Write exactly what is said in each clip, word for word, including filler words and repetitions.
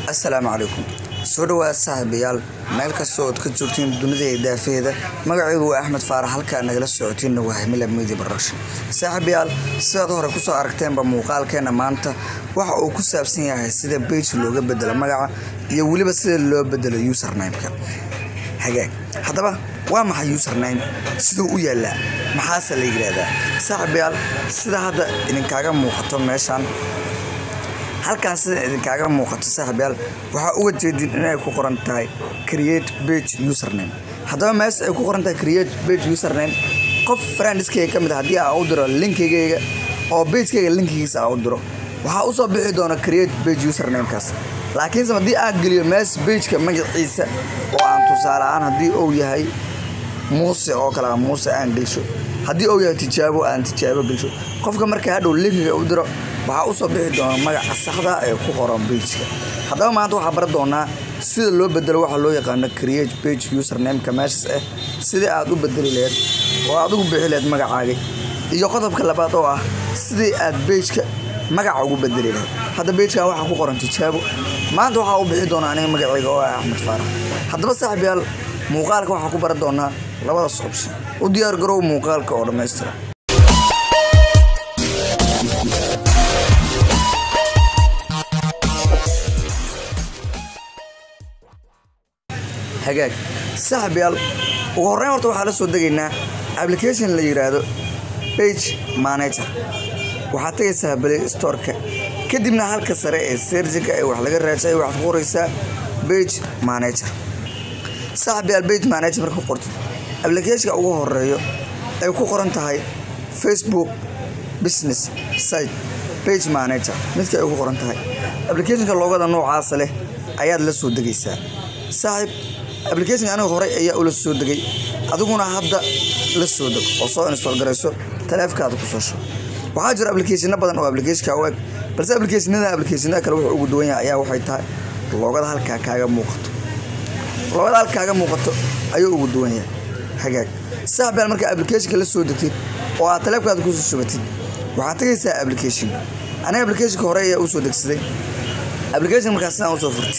السلام عليكم سودوا صاحبيال meel kasto oo ka joogtiin dunida ee daafeeda magacaygu waa Axmed Faarax halka nagala socotiin waa Himila Media Production saaxiibayaal sidoo hore ku soo aragteenba muuqaalkeena maanta waxa uu ku saabsan yahay sida page looga bedelo magaca iyo waliba sida loo bedelo username-ka hagaag hadaba waa maxay username sidoo u yaala maxaa la yiraahdaa saaxiibayaal sida hadda idin kaaga muuqato meeshan halkaan sida idin kaaga muuqato saaxiibayaal waxa uga jeedin inay ku qoran tahay create page username hadaba mees ay ku qoran tahay create page username qof friendskayga kamid ah hadii aan u diro linkigayga oo page-kayga linkigiisa aan u diro waxa uu soo bixi doona create page username kaas laakiin hadii aan galiyo mees page-ka magaciisa oo aan tusaale aan hadii uu yahay Muuse oo kala Muuse aan galisho hadii uu yahay tijaabo aan tijaabo galisho qofka marka hadhow linkiga u diro waxa uu soo bixi doona magaca saxda ah ee ku qoran page-ka hadaba maanta waxa bar doona sida loo bedelo waxa loo yaqaan create page username ka meesha ah sida aad u bedeli leed oo aad ugu bixi leed magacaaga iyo qodobka labaad oo ah sidii aad page-ka magaca ugu bedeli leed hadda page-ka waxa ku qoran tijaabo maanta waxa uu bixi doona aniga magacayga oo ah Axmed Faarax hadaba saaxiibayaal muuqaalka waxa ku bar doona labada option u diyaar garow muuqaalka oo dhameystiran hagaag saaxiibayaal ugu horreyn horta waxa la soo degaynaa application la yiraahdo page manager waxa tagaysaa Play Store-ka kadibna halka sare ee search-ka ay wax laga raadsayo waxa qoraysaa page manager saaxiibayaal page manager marka qorto application-ka ugu horeeyo ay ku qoran tahay Facebook business site page manager midka ay ku qoran tahay application-ka loogada noocaas leh ayaad la soo degaysaa saaxiib application aniga hore ayaa ula soo degay adiguna hadda la soo deg oo soo install garayso taleefankaada ku soo shub waxa jira application badan oo application-ka u eg balse application-nada application-nada kale wuxuu ugu duwan yahay ayaa waxay tahay loogada halka kaaga muuqato loogada halka kaaga muuqato ayuu ugu duwan yahay hagaag saaxiibayaal marka application-ka la soo degtid oo aad taleefankaada ku soo shubatid waxa tagaysaa application aniga application-ka hore ayaa u soo degsaday application markaas aan u soo furtid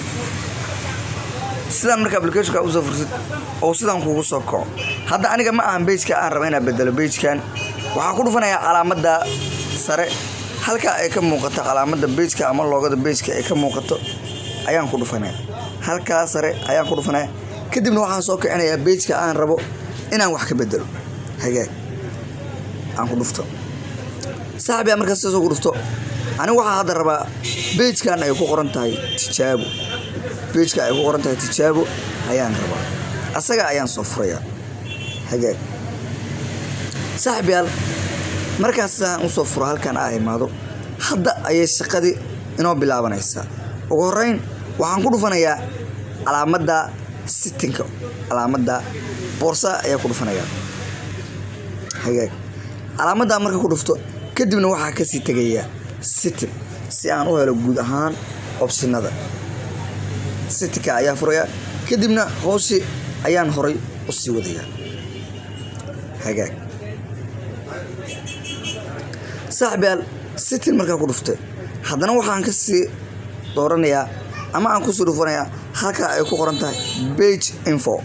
sidaan marka application-ka u soo fursid oo sidaan kugu soo kaco hadda aniga ma ahan page-ka aan rabaa inaan bedelo page-kan waxa ku dhufanaya calaamadda sare halka ay ka muuqato calaamadda page-ka ama loogada page-ka ay ka muuqato ayaan ku dhufanaya halka sare ayaan ku dhufanaya kadibna waxaan soo kicinayaa page-ka aan rabo inaan wax ka bedelo hagaag aan ku dhufto saaxiibayaal marka soo ku dhufto aniga waxa hadda rabaa page-kan ay ku qoran tahay tijaabo page-ka ay ku qoran tahay tijaabo ayaan rabaa asaga ayaan soo furaya hagaag saaxiibayaal markaas aan u soo furo halkan ay imaado hadda ayay shaqadii inoo bilaabanaysaa ugu horreyn waxaan ku dhufanayaa calaamadda setting-ka calaamadda boorsa ayaa ku dhufanaya hagaag calaamadda marka ku dhufto kadibna waxa ka sii tagaya setting si aan u helo guud ahaan optionada setting-ka ayaa furaya kadibna hooshi ayaan horay u sii wadaya hagaag saaxiibayaal setting marka ku dhuftay haddana waxaan ka sii dooranayaa ama aan ku soo dhufanayaa halka ay ku qoran tahay page info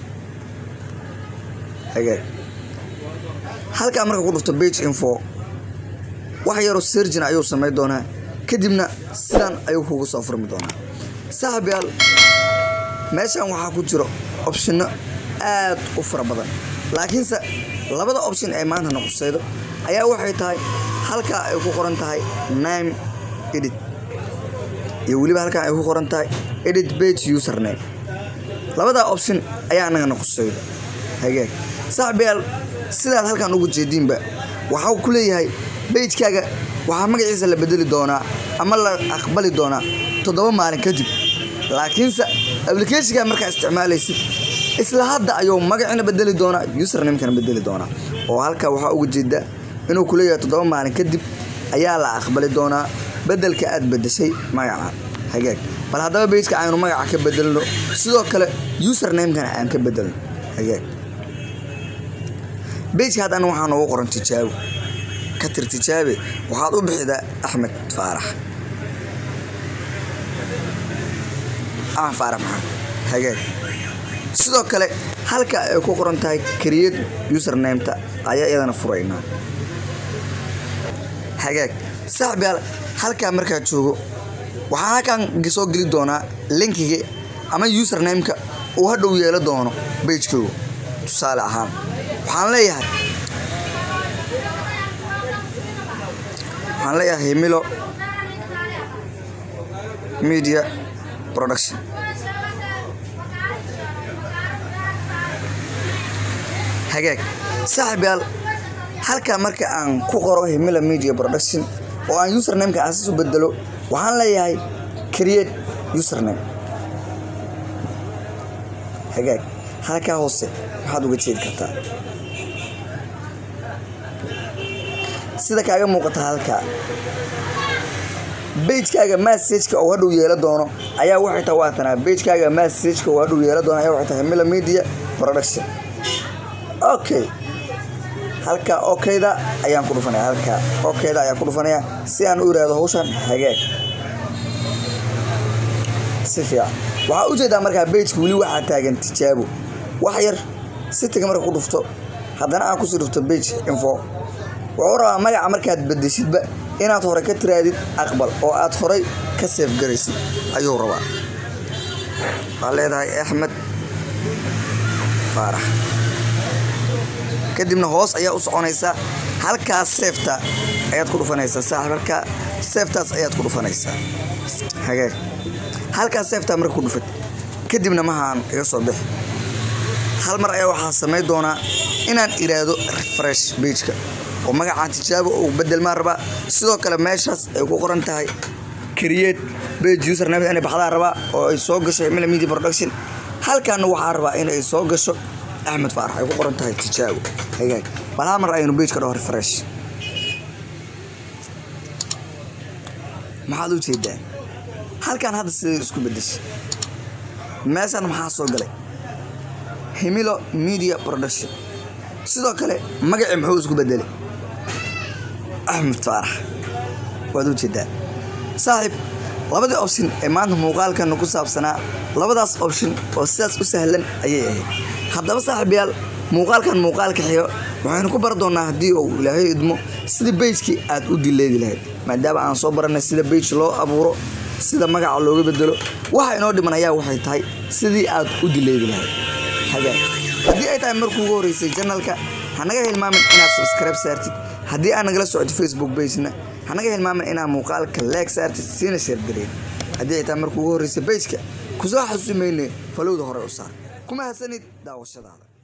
hagaag halka marka ku dhufto page info wax yaro search ayuu sameey doonaa kadibna sidan ayuu kugu soo furmi doonaa saaxiibayaal meeshan waxa ku jiro option aad u fara badan laakiin labada option ee maanta noqosaydo ayaa waxay tahay halka ay ku qoran tahay name edit iyo waliba halka ay ku qoran tahay edit page username labada option ayaa anaga noqosaydo hagaag saaxiibayaal sidaad halkan ugu jeedinba waxa uu ku leeyahay page-kaaga waxa magaciisa la bedeli doonaa ama la aqbali doonaa toddoba maalin kadib laakiin application-ka marka isticmaalaysid isla hadda ayuu magacina bedeli doonaa username-kana bedeli doonaa oo halka waxa ugu jeeda inuu ku leeyahay toddoba maalin kadib ayaa la aqbali doonaa bedelka aad bedeshay magaca hagaag bal hadaba page-ka aynu magaca ka bedelno sidoo kale username-kana aan ka bedelno hagaag page-ka hadana waxaan ugu qoran tijaabo ka tirtijaabe waxaad u bixidaa Axmed Faarax axmed faarax maxamed hagaag sidoo kale halka ay ku qoran tahay create username-ta ayaa iyadana furaynaa hagaag saaxiibayaal halka markaa joogo waxaan halkan soo geli doonaa linkiga ama username-ka uu hadhow yeelo doono page-kooda tusaale ahaan waxaan leeyahay waxaan leeyahay himilo media production hagaag saaxiibayaal halka marka aan ku qoro himilo media production oo aan username-ka asaas u bedelo waxaan leeyahay create username hagaag halka hoose waxaad uga jeedi kartaa sida kaaga muuqata halka page-kaaga message-ka oo hadhow yeelo doono ayaa waxay tahay waatana page-kaaga message-ka oo hadhow yeelo doono ayaa waxay tahay himilo media production okay halka okayda ayaan ku dhufanaya halka okayda ayaan ku dhufanaya si aan u iraado hawshan hagaag si fiican waxa u jeedaa markaa page-ka wali waxa taagan tijaabo wax yar sitiga marka ku dhufto haddana aan ku sii dhufto page info wuxuu rabaa magaca markaad bedeshidba inaad hore ka tiraadid aqbal oo aad horay ka save garaysid ayuu rabaa waxaa leedahay axmed faarax kadibna hoos ayaa u soconaysaa halkaas safeta ayaad ku dhufanaysaa saaxiib halkaa safetaas ayaad ku dhufanaysaa hagaag halkaas safeta marka ku dhufat kadibna mahaan iga soo bixi hal mar ayaa waxaa samayn doonaa inaan iraado refresh page-ka oo magacaan tijaabo uu bedel maan rabaa sidoo kale meeshaas ay ku qoran tahay create page username inay baxdaa rabaa oo ay soo gasho himilo media production halkaana waxaa rabaa in ay soo gasho axmed faarax ay ku qoran tahay tijaabo hagaag bal hal mar aynu page-ka dhaho refresh maxaad u jeedaa halkan hadda sidee isku bedeshay meeshan maxaa soo galay himilo media production sidoo kale magacii muxuu isku bedelay axmed faarax waad u jeedaa saaxiib labadii option ee maanta muuqaalkan ku saabsanaa labadaas option oo sidaas u sahlan ayay ahayd haddaba saaxiibayaal muuqaalkan muuqaalka xigo waxaynu ku bar doonaa haddii uu ilaahay idmo sida page-kii aad u dileedi lahayd maadaama aan soo baranay sida page loo abuuro sida magaca looga bedelo waxa inoo dhiman ayaa waxay tahay sidii aad u dileedi lahayd hagaag haddii ay tahay markuu ugu horeysay channelka hanaga hilmaamin inaad subscribe saartid haddii aad nagala socotid Facebook page-na hanaga hilmaamin inaad muuqaalka like saartid siina share gareyn haddii ay tahay markuu ugu horeysay page-ka kusoo xasuusimayne falowda hore u saar kuma hasanid daawashadaada.